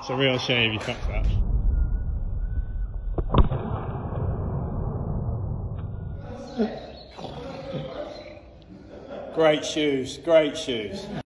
It's a real shame you fucked that. Great shoes, great shoes.